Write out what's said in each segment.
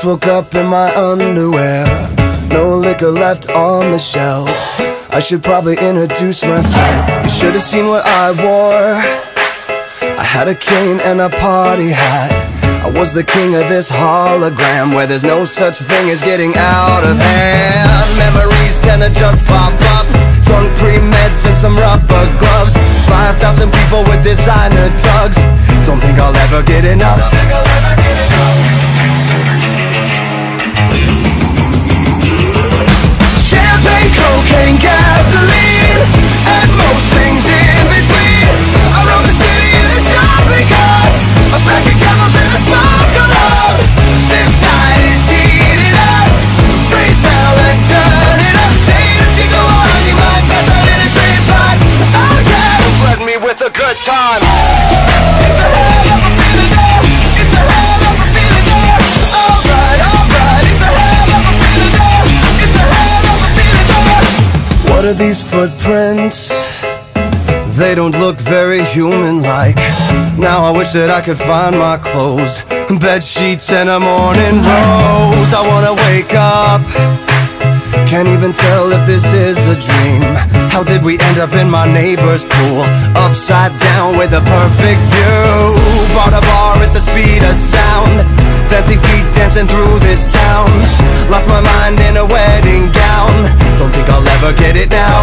Just woke up in my underwear, no liquor left on the shelf. I should probably introduce myself. You should have seen what I wore. I had a cane and a party hat. I was the king of this hologram, where there's no such thing as getting out of hand. Memories tend to just pop up, drunk pre-meds and some rubber gloves. 5,000 people with designer drugs. Don't think I'll ever get enough. Champagne, cocaine, gasoline, and most things in between. I rode the city in a shopping cart, a pack of camels and a smoke alarm. This night is heating up, raise hell and turn it up. Say it if you go on, you might pass out in a drain pipe. Oh yeah, don't threaten me with a good time. It's a hell of a feeling there, it's a hell of a feeling there. Alright, alright, it's a hell of a feeling there, it's a hell of a feeling there. What are these footprints? They don't look very human-like. Now I wish that I could find my clothes, bed sheets and a morning rose. I wanna wake up, can't even tell if this is a dream. How did we end up in my neighbor's pool, upside down with a perfect view? Bought a bar at the speed of sound, fancy feet dancing through this town. Lost my mind in a wedding gown. Don't think I'll ever get it now.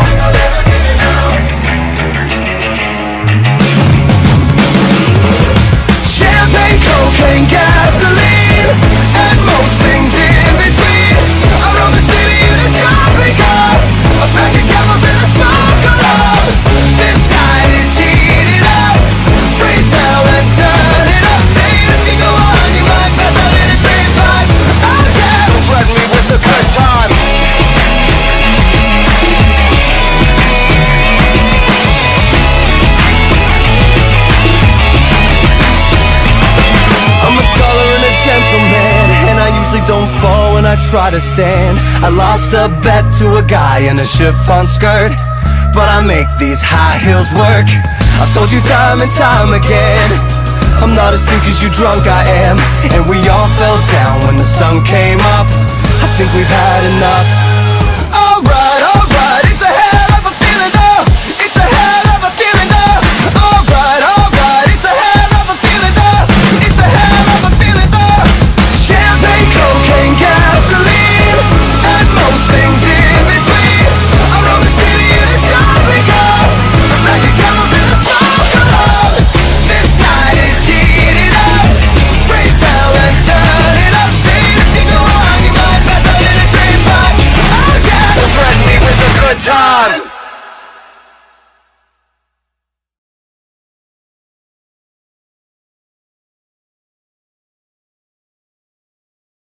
Champagne, cocaine, gasoline, and most things in between. I rode the city in a shopping cart, a pack of camels and a smoke alarm. This night is heating up, raise hell and turn it up. Say it if you go on, you might pass out in a drain pipe. Oh yeah, don't threaten me with a good time. Don't fall when I try to stand. I lost a bet to a guy in a chiffon skirt, but I make these high heels work. I told you time and time again, I'm not as thick as you drunk I am. And we all fell down when the sun came up. I think we've had enough. Alright, alright, it's a hell of a feeling though. It's a hell of a feeling though. Alright, alright, it's a hell of a feeling though. It's a hell of a feeling though. Champagne, cocaine, gasoline, and most things in between. I rode the city in a shopping cart, a pack of camels and a smoke alarm. This night is heating up, raise hell and turn it up. Say it if you go on, you might pass out in a drain pipe. Oh yeah, don't threaten me with a good time.